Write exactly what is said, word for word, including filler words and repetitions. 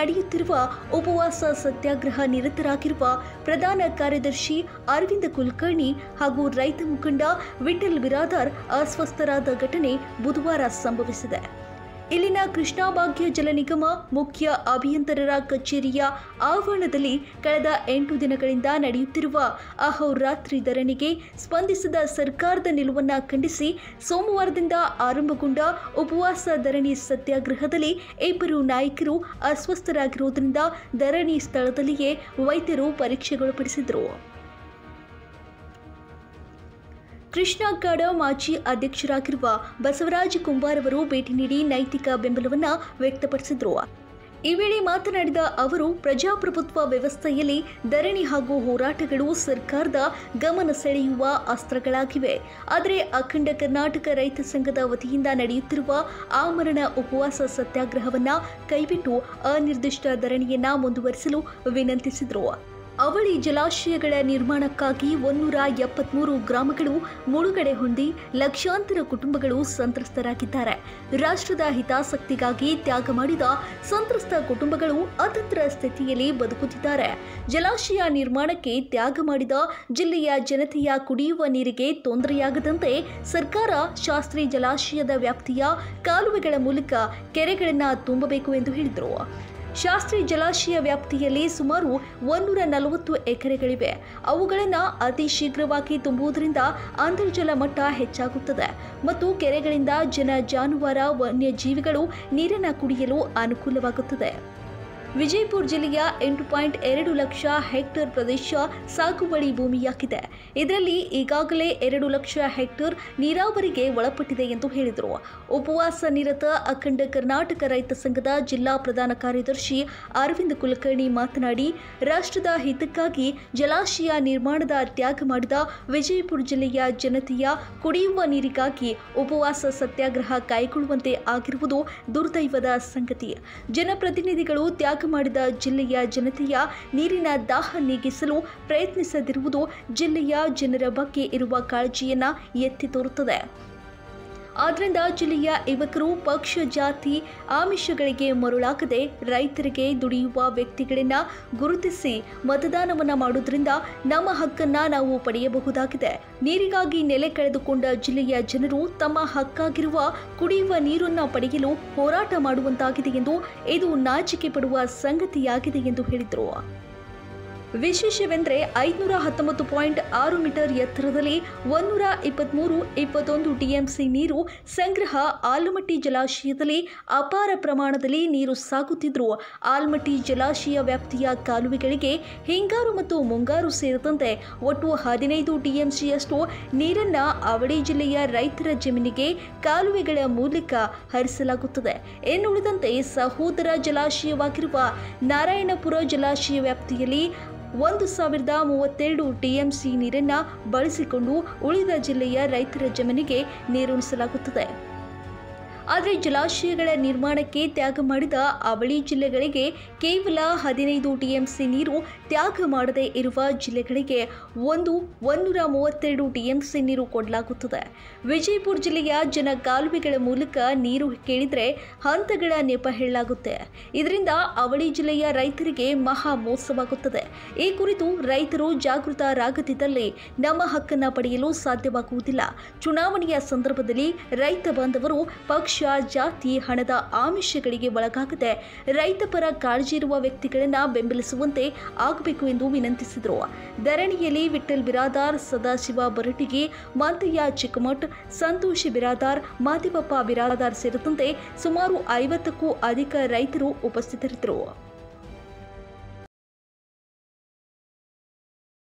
ನಡೆಯುತ್ತಿರುವ ಉಪವಾಸ ಸತ್ಯಾಗ್ರಹ ನಿರತರಾಗಿರುವ ಪ್ರಧಾನ ಕಾರ್ಯದರ್ಶಿ ಅರವಿಂದ ಕುಲಕರ್ಣಿ ಹಾಗೂ ರೈತ ಮುಖಂಡ ವಿಠಲ್ ಬಿರಾದಾರ್ ಅಸ್ವಸ್ಥರಾದ ಘಟನೆ ಬುಧವಾರ ಸಂಭವಿಸಿದೆ. ಇಲ್ಲಿನ ಕೃಷ್ಣಾ ಭಾಗ್ಯ ಜಲ ನಿಗಮ ಮುಖ್ಯ ಅಭಿಯಂತರರ ಕಚೇರಿಯ ಆವರಣದಲ್ಲಿ ಕಳೆದ ಎಂಟು ದಿನಗಳಿಂದ ನಡೆಯುತ್ತಿರುವ ಅಹೋರಾತ್ರಿ ಧರಣಿಗೆ ಸ್ಪಂದಿಸಿದ ಸರ್ಕಾರದ ನಿಲುವನ್ನು ಖಂಡಿಸಿ ಸೋಮವಾರದಿಂದ ಆರಂಭಗೊಂಡ ಉಪವಾಸ ಧರಣಿ ಸತ್ಯಾಗ್ರಹದಲ್ಲಿ ಇಬ್ಬರು ನಾಯಕರು ಅಸ್ವಸ್ಥರಾಗಿರುವುದರಿಂದ ಧರಣಿ ಸ್ಥಳದಲ್ಲಿಯೇ ವೈದ್ಯರು ಪರೀಕ್ಷೆಗೊಳಪಡಿಸಿದರು. ಕೃಷ್ಣಾ ಕಾಡ ಮಾಜಿ ಅಧ್ಯಕ್ಷರಾಗಿರುವ ಬಸವರಾಜ ಕುಂಬಾರ್ ಅವರು ಭೇಟಿ ನೀಡಿ ನೈತಿಕ ಬೆಂಬಲವನ್ನು ವ್ಯಕ್ತಪಡಿಸಿದರು. ಈ ವೇಳೆ ಮಾತನಾಡಿದ ಅವರು, ಪ್ರಜಾಪ್ರಭುತ್ವ ವ್ಯವಸ್ಥೆಯಲ್ಲಿ ಧರಣಿ ಹಾಗೂ ಹೋರಾಟಗಳು ಸರ್ಕಾರದ ಗಮನ ಸೆಳೆಯುವ ಅಸ್ತ್ರಗಳಾಗಿವೆ. ಆದರೆ ಅಖಂಡ ಕರ್ನಾಟಕ ರೈತ ಸಂಘದ ವತಿಯಿಂದ ನಡೆಯುತ್ತಿರುವ ಆಮರಣ ಉಪವಾಸ ಸತ್ಯಾಗ್ರಹವನ್ನು ಕೈಬಿಟ್ಟು ಅನಿರ್ದಿಷ್ಟ ಧರಣಿಯನ್ನ ಮುಂದುವರಿಸಲು ವಿನಂತಿಸಿದರು. ಅವಳಿ ಜಲಾಶಯಗಳ ನಿರ್ಮಾಣಕ್ಕಾಗಿ ಒಂದೂರ ಎಪ್ಪತ್ಮೂರು ಗ್ರಾಮಗಳು ಮುಳುಗಡೆ ಹೊಂದಿ ಲಕ್ಷಾಂತರ ಕುಟುಂಬಗಳು ಸಂತ್ರಸ್ತರಾಗಿದ್ದಾರೆ. ರಾಷ್ಟ್ರದ ಹಿತಾಸಕ್ತಿಗಾಗಿ ತ್ಯಾಗ ಮಾಡಿದ ಸಂತ್ರಸ್ತ ಕುಟುಂಬಗಳು ಅತಂತ್ರ ಸ್ಥಿತಿಯಲ್ಲಿ ಬದುಕುತ್ತಿದ್ದಾರೆ. ಜಲಾಶಯ ನಿರ್ಮಾಣಕ್ಕೆ ತ್ಯಾಗ ಮಾಡಿದ ಜಿಲ್ಲೆಯ ಜನತೆಯ ಕುಡಿಯುವ ನೀರಿಗೆ ತೊಂದರೆಯಾಗದಂತೆ ಸರ್ಕಾರ ಶಾಸ್ತ್ರಿ ಜಲಾಶಯದ ವ್ಯಾಪ್ತಿಯ ಕಾಲುವೆಗಳ ಮೂಲಕ ಕೆರೆಗಳನ್ನು ತುಂಬಬೇಕು ಎಂದು ಹೇಳಿದರು. ಶಾಸ್ತ್ರಿ ಜಲಾಶಯ ವ್ಯಾಪ್ತಿಯಲ್ಲಿ ಸುಮಾರು ಒಂದೂರ ನಲವತ್ತು ಎಕರೆಗಳಿವೆ. ಅವುಗಳನ್ನು ಅತಿ ಶೀಘ್ರವಾಗಿ ತುಂಬುವುದರಿಂದ ಅಂತರ್ಜಲ ಮಟ್ಟ ಹೆಚ್ಚಾಗುತ್ತದೆ ಮತ್ತು ಕೆರೆಗಳಿಂದ ಜನ ಜಾನುವಾರು ವನ್ಯಜೀವಿಗಳು ನೀರನ್ನು ಕುಡಿಯಲು ಅನುಕೂಲವಾಗುತ್ತದೆ. ವಿಜಯಪುರ ಜಿಲ್ಲೆಯ ಎಂಟು ಪಾಯಿಂಟ್ ಎರಡು ಲಕ್ಷ ಹೆಕ್ಟೇರ್ ಪ್ರದೇಶ ಸಾಗುವಳಿ ಭೂಮಿಯಾಗಿದೆ. ಇದರಲ್ಲಿ ಈಗಾಗಲೇ ಎರಡು ಲಕ್ಷ ಹೆಕ್ಟೇರ್ ನೀರಾವರಿಗೆ ಒಳಪಟ್ಟಿದೆ ಎಂದು ಹೇಳಿದರು. ಉಪವಾಸ ನಿರತ ಅಖಂಡ ಕರ್ನಾಟಕ ರೈತ ಸಂಘದ ಜಿಲ್ಲಾ ಪ್ರಧಾನ ಕಾರ್ಯದರ್ಶಿ ಅರವಿಂದ ಕುಲಕರ್ಣಿ ಮಾತನಾಡಿ, ರಾಷ್ಟ್ರದ ಹಿತಕ್ಕಾಗಿ ಜಲಾಶಯ ನಿರ್ಮಾಣದ ತ್ಯಾಗ ಮಾಡಿದ ವಿಜಯಪುರ ಜಿಲ್ಲೆಯ ಜನತೆಯ ಕುಡಿಯುವ ನೀರಿಗಾಗಿ ಉಪವಾಸ ಸತ್ಯಾಗ್ರಹ ಕೈಗೊಳ್ಳುವಂತೆ ಆಗಿರುವುದು ದುರ್ದೈವದ ಸಂಗತಿ. ಜನಪ್ರತಿನಿಧಿಗಳು ತ್ಯಾಗ ಮಾಡಿದ ಜಿಲ್ಲೆಯ ಜನತೆಯ ನೀರಿನ ದಾಹ ನೀಗಿಸಲು ಪ್ರಯತ್ನಿಸದಿರುವುದು ಜಿಲ್ಲೆಯ ಜನರ ಬಗ್ಗೆ ಇರುವ ಕಾಳಜಿಯನ್ನ ಎತ್ತಿ ತೋರುತ್ತದೆ. ಆದ್ದರಿಂದ ಜಿಲ್ಲೆಯ ಯುವಕರು ಪಕ್ಷ ಜಾತಿ ಆಮಿಷಗಳಿಗೆ ಮರುಳಾಗದೆ ರೈತರಿಗೆ ದುಡಿಯುವ ವ್ಯಕ್ತಿಗಳನ್ನ ಗುರುತಿಸಿ ಮತದಾನವನ್ನ ಮಾಡುವುದರಿಂದ ನಮ್ಮ ಹಕ್ಕನ್ನ ನಾವು ಪಡೆಯಬಹುದಾಗಿದೆ. ನೀರಿಗಾಗಿ ನೆಲೆ ಕಳೆದುಕೊಂಡ ಜಿಲ್ಲೆಯ ಜನರು ತಮ್ಮ ಹಕ್ಕಾಗಿರುವ ಕುಡಿಯುವ ನೀರನ್ನು ಪಡೆಯಲು ಹೋರಾಟ ಮಾಡುವಂತಾಗಿದೆ ಎಂದು ಇದು ನಾಚಿಕೆ ಪಡುವ ಸಂಗತಿಯಾಗಿದೆ ಎಂದು ಹೇಳಿದರು. ವಿಶೇಷವೆಂದರೆ ಐದುನೂರ ಹತ್ತೊಂಬತ್ತು ಪಾಯಿಂಟ್ ಆರು ಮೀಟರ್ ಎತ್ತರದಲ್ಲಿ ಒಂದೂರ ಇಪ್ಪತ್ಮೂರು ಇಪ್ಪತ್ತೊಂದು ಟಿಎಂಸಿ ನೀರು ಸಂಗ್ರಹ ಆಲಮಟ್ಟಿ ಜಲಾಶಯದಲ್ಲಿ ಅಪಾರ ಪ್ರಮಾಣದಲ್ಲಿ ನೀರು ಸಾಗುತ್ತಿದ್ದರೂ ಆಲಮಟ್ಟಿ ಜಲಾಶಯ ವ್ಯಾಪ್ತಿಯ ಕಾಲುವೆಗಳಿಗೆ ಹಿಂಗಾರು ಮತ್ತು ಮುಂಗಾರು ಸೇರಿದಂತೆ ಒಟ್ಟು ಹದಿನೈದು ಟಿಎಂಸಿಯಷ್ಟು ನೀರನ್ನ ಅವಳಿ ಜಿಲ್ಲೆಯ ರೈತರ ಜಮೀನಿಗೆ ಕಾಲುವೆಗಳ ಮೂಲಕ ಹರಿಸಲಾಗುತ್ತದೆ. ಇನ್ನುಳಿದಂತೆ ಸಹೋದರ ಜಲಾಶಯವಾಗಿರುವ ನಾರಾಯಣಪುರ ಜಲಾಶಯ ವ್ಯಾಪ್ತಿಯಲ್ಲಿ ಒಂದು ಸಾವಿರದ ಮೂವತ್ತೆರಡು ಟಿಎಂಸಿ ನೀರನ್ನು ಬಳಸಿಕೊಂಡು ಉಳಿದ ಜಿಲ್ಲೆಯ ರೈತರ ಜಮೀನಿಗೆ ನೀರುಣಿಸಲಾಗುತ್ತದೆ. ಆದರೆ ಜಲಾಶಯಗಳ ನಿರ್ಮಾಣಕ್ಕೆ ತ್ಯಾಗ ಮಾಡಿದ ಅವಳಿ ಜಿಲ್ಲೆಗಳಿಗೆ ಕೇವಲ ಹದಿನೈದು ಟಿಎಂಸಿ ನೀರು ತ್ಯಾಗ ಮಾಡದೇ ಇರುವ ಜಿಲ್ಲೆಗಳಿಗೆ ಒಂದು ಒಂದೂರ ಮೂವತ್ತೆರಡು ಟಿಎಂಸಿ ನೀರು ಕೊಡಲಾಗುತ್ತದೆ. ವಿಜಯಪುರ ಜಿಲ್ಲೆಯ ಜನ ಕಾಲುವೆಗಳ ಮೂಲಕ ನೀರು ಕೇಳಿದರೆ ಹಂತಗಳ ನೆಪ ಹೇಳಲಾಗುತ್ತೆ. ಇದರಿಂದ ಅವಳಿ ಜಿಲ್ಲೆಯ ರೈತರಿಗೆ ಮಹಾ ಮೋಸವಾಗುತ್ತದೆ. ಈ ಕುರಿತು ರೈತರು ಜಾಗೃತರಾಗದಿದ್ದಲ್ಲಿ ನಮ್ಮ ಹಕ್ಕನ್ನು ಪಡೆಯಲು ಸಾಧ್ಯವಾಗುವುದಿಲ್ಲ. ಚುನಾವಣೆಯ ಸಂದರ್ಭದಲ್ಲಿ ರೈತ ಬಾಂಧವರು ಪಕ್ಷ ಜಾತಿ ಹಣದ ಆಮಿಷಗಳಿಗೆ ಒಳಗಾಗದೆ ರೈತ ಪರ ಕಾಳಜಿ ಇರುವ ವ್ಯಕ್ತಿಗಳನ್ನು ಬೆಂಬಲಿಸುವಂತೆ ಆಗಬೇಕು ಎಂದು ವಿನಂತಿಸಿದರು. ಧರಣಿಯಲ್ಲಿ ವಿಠಲ್ ಬಿರಾದಾರ್, ಸದಾಶಿವ ಬರಟಿಗಿ, ಮಂತಯ್ಯ ಚಿಕ್ಕಮಠ್, ಸಂತೋಷ್ ಬಿರಾದಾರ್, ಮಾದೇವಪ್ಪ ಬಿರಾದಾರ್ ಸೇರಿದಂತೆ ಸುಮಾರು ಐವತ್ತಕ್ಕೂ ಅಧಿಕ ರೈತರು ಉಪಸ್ಥಿತರಿದ್ದರು.